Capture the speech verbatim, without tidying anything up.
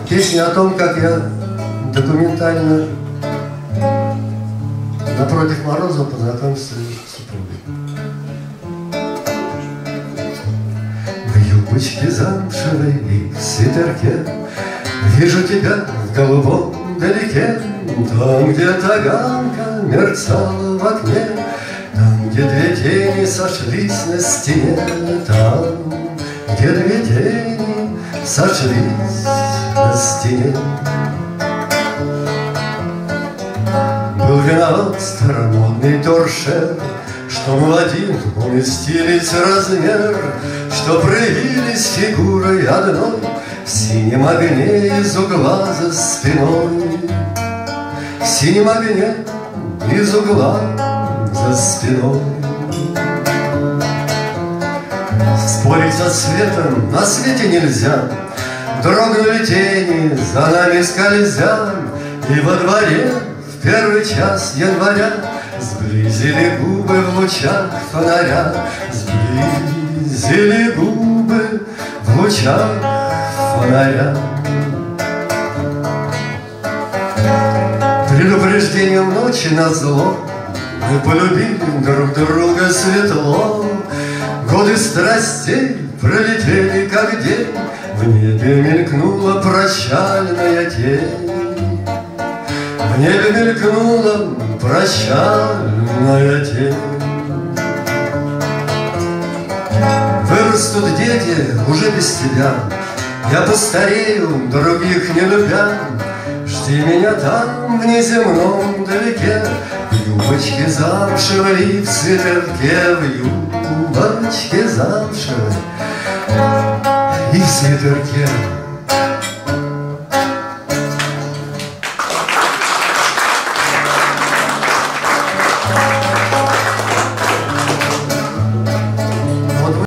Песня о том, как я документально напротив Морозова познакомился с супругой. В юбочке замшевой и в свитерке вижу тебя в голубом далеке. Там, где таганка мерцала в окне, там, где две тени сошлись на стене, там, где две тени сошлись на стене. Был виноват старомодный торшер, что мы в один уместились размер, что проявились фигурой одной в синем огне из угла за спиной. В синем огне из угла за спиной. Спорить со светом на свете нельзя, дрогнули тени, за нами скользя, и во дворе в первый час января сблизили губы в лучах фонаря, сблизили губы в лучах фонаря. Предупреждением ночи назло мы полюбили друг друга светло. Годы страстей пролетели как день, в небе мелькнула прощальная тень. В небе мелькнула прощальная тень. Вырастут дети уже без тебя, я постарею, других не любя. Жди меня там, в неземном далеке, в юбочке замшевой и в свитерке, в юбочке замшевой и в свитерке.